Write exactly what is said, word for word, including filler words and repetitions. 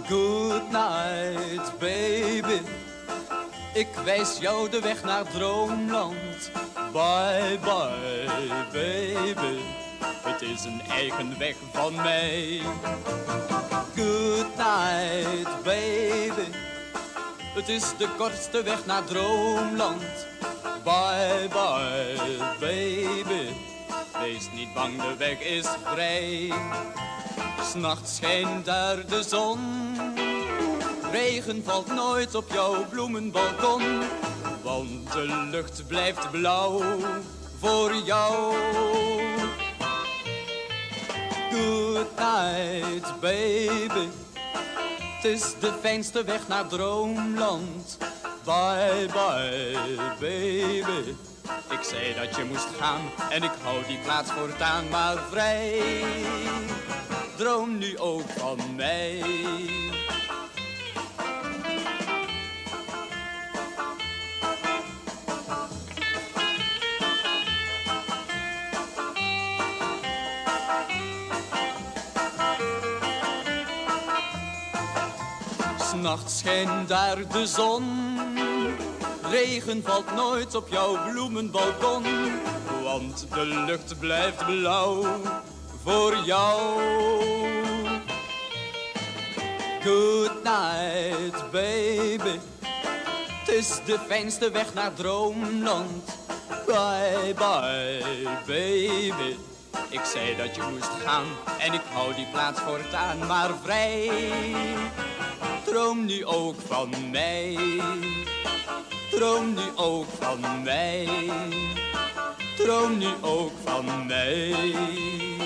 Good night, baby. Ik wijs jou de weg naar droomland. Bye, bye, baby. Het is een eigen weg van mij. Good night, baby. Het is de kortste weg naar droomland. Bye, bye, baby. Wees niet bang, de weg is vrij. 'S Nachts schijnt daar de zon. Regen valt nooit op jouw bloemenbalkon. Want de lucht blijft blauw voor jou. Good night, baby. Het is de fijnste weg naar droomland. Bye, bye, baby. Ik zei dat je moest gaan en ik hou die plaats voortaan maar vrij. Droom nu ook van mij. 'S Nachts schijnt daar de zon. Regen valt nooit op jouw bloemenbalkon. Want de lucht blijft blauw voor jou. Good night, baby. Het is de fijnste weg naar droomland. Bye, bye, baby. Ik zei dat je moest gaan en ik hou die plaats voortaan maar vrij. Droom nu ook van mij. Droom nu ook van mij. Droom nu ook van mij.